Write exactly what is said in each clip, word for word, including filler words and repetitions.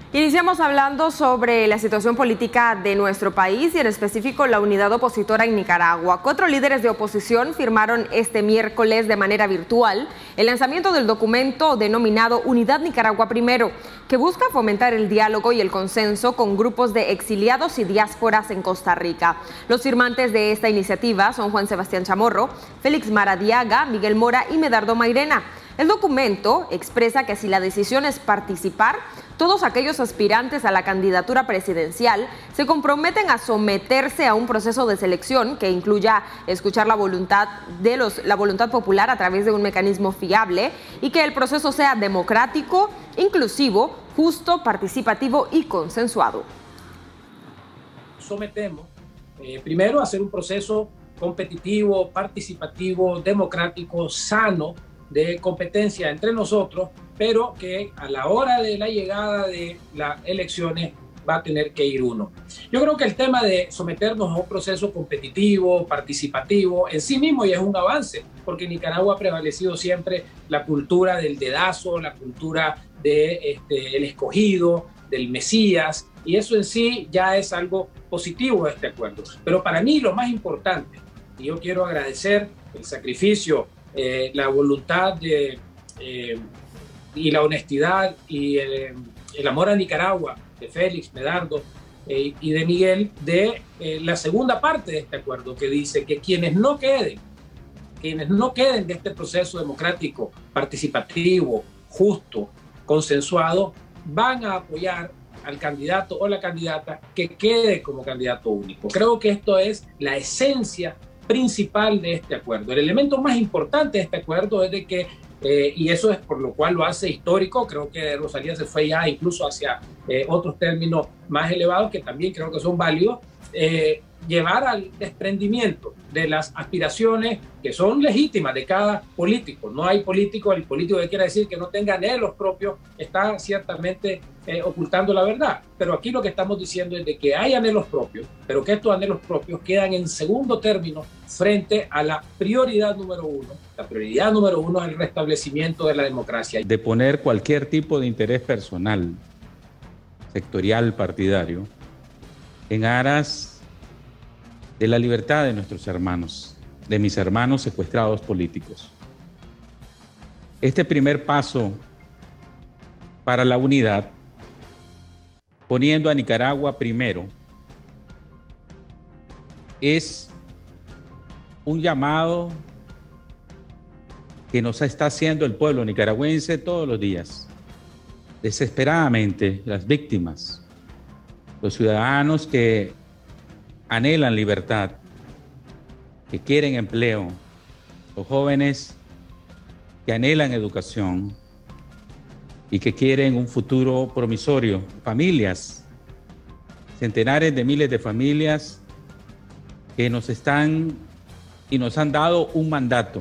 Iniciamos hablando sobre la situación política de nuestro país y en específico la unidad opositora en Nicaragua. Cuatro líderes de oposición firmaron este miércoles de manera virtual el lanzamiento del documento denominado Unidad Nicaragua Primero, que busca fomentar el diálogo y el consenso con grupos de exiliados y diásporas en Costa Rica. Los firmantes de esta iniciativa son Juan Sebastián Chamorro, Félix Maradiaga, Miguel Mora y Medardo Mairena. El documento expresa que si la decisión es participar, todos aquellos aspirantes a la candidatura presidencial se comprometen a someterse a un proceso de selección que incluya escuchar la voluntad de los, la voluntad popular a través de un mecanismo fiable y que el proceso sea democrático, inclusivo, justo, participativo y consensuado. Sometemos eh, primero a hacer un proceso competitivo, participativo, democrático, sano, de competencia entre nosotros, pero que a la hora de la llegada de las elecciones va a tener que ir uno. Yo creo que el tema de someternos a un proceso competitivo, participativo, en sí mismo ya es un avance, porque en Nicaragua ha prevalecido siempre la cultura del dedazo, la cultura del de, este, escogido, del Mesías, y eso en sí ya es algo positivo de este acuerdo. Pero para mí lo más importante, y yo quiero agradecer el sacrificio, Eh, la voluntad de, eh, y la honestidad y el, el amor a Nicaragua de Félix, Medardo eh, y de Miguel, de eh, la segunda parte de este acuerdo que dice que quienes no queden, quienes no queden de este proceso democrático, participativo, justo, consensuado, van a apoyar al candidato o la candidata que quede como candidato único. Creo que esto es la esencia principal de este acuerdo. El elemento más importante de este acuerdo es de que, eh, y eso es por lo cual lo hace histórico, creo que Rosalía se fue ya incluso hacia eh, otros términos más elevados que también creo que son válidos, eh, llevar al desprendimiento de las aspiraciones que son legítimas de cada político. No hay político, el político que quiera decir que no tenga anhelos propios está ciertamente eh, ocultando la verdad. Pero aquí lo que estamos diciendo es de que hay anhelos propios, pero que estos anhelos propios quedan en segundo término frente a la prioridad número uno. La prioridad número uno es el restablecimiento de la democracia. De poner cualquier tipo de interés personal, sectorial, partidario, en aras de la libertad de nuestros hermanos, de mis hermanos secuestrados políticos. Este primer paso para la unidad, poniendo a Nicaragua primero, es un llamado que nos está haciendo el pueblo nicaragüense todos los días, desesperadamente, las víctimas, los ciudadanos que anhelan libertad, que quieren empleo, los jóvenes que anhelan educación y que quieren un futuro promisorio, familias, centenares de miles de familias que nos están y nos han dado un mandato,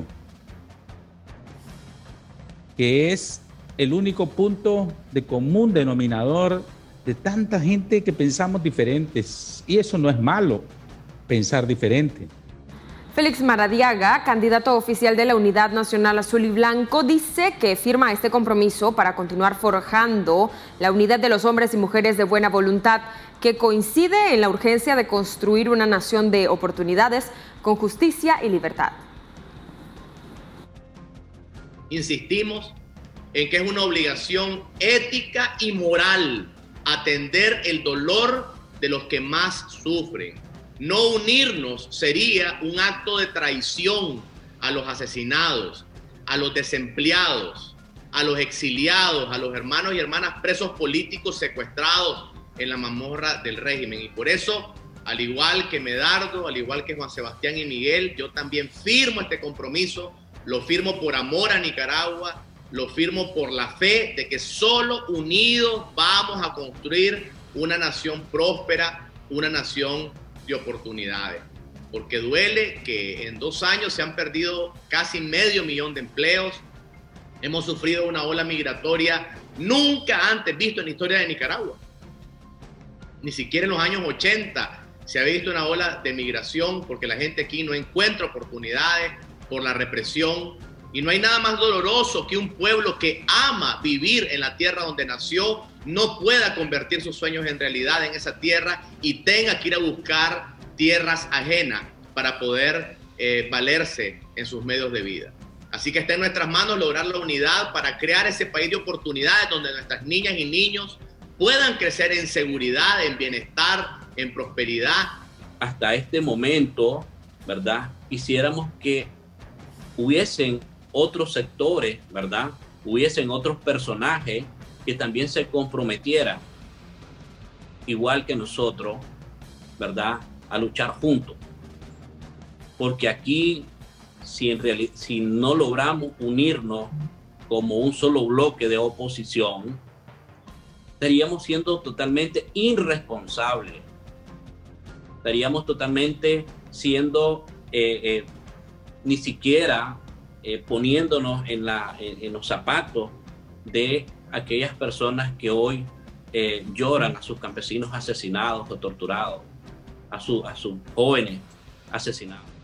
que es el único punto de común denominador de tanta gente que pensamos diferentes, y eso no es malo, pensar diferente. Félix Maradiaga, candidato oficial de la Unidad Nacional Azul y Blanco, dice que firma este compromiso para continuar forjando la unidad de los hombres y mujeres de buena voluntad, que coincide en la urgencia de construir una nación de oportunidades con justicia y libertad. Insistimos en que es una obligación ética y moral atender el dolor de los que más sufren. No unirnos sería un acto de traición a los asesinados, a los desempleados, a los exiliados, a los hermanos y hermanas presos políticos secuestrados en la mazmorra del régimen. Y por eso, al igual que Medardo, al igual que Juan Sebastián y Miguel, yo también firmo este compromiso, lo firmo por amor a Nicaragua, lo firmo por la fe de que solo unidos vamos a construir una nación próspera, una nación de oportunidades. Porque duele que en dos años se han perdido casi medio millón de empleos, hemos sufrido una ola migratoria nunca antes visto en la historia de Nicaragua. Ni siquiera en los años ochenta se había visto una ola de migración porque la gente aquí no encuentra oportunidades por la represión. Y no hay nada más doloroso que un pueblo que ama vivir en la tierra donde nació no pueda convertir sus sueños en realidad en esa tierra y tenga que ir a buscar tierras ajenas para poder eh, valerse en sus medios de vida. Así que está en nuestras manos lograr la unidad para crear ese país de oportunidades donde nuestras niñas y niños puedan crecer en seguridad, en bienestar, en prosperidad. Hasta este momento, ¿verdad? Quisiéramos que hubiesen otros sectores, ¿verdad? Hubiesen otros personajes que también se comprometieran, igual que nosotros, ¿verdad? A luchar juntos. Porque aquí, si, en reali- si no logramos unirnos como un solo bloque de oposición, estaríamos siendo totalmente irresponsables. Estaríamos totalmente siendo, eh, eh, ni siquiera eh, poniéndonos en, la, en, en los zapatos de aquellas personas que hoy eh, lloran a sus campesinos asesinados o torturados, a, su, a sus jóvenes asesinados.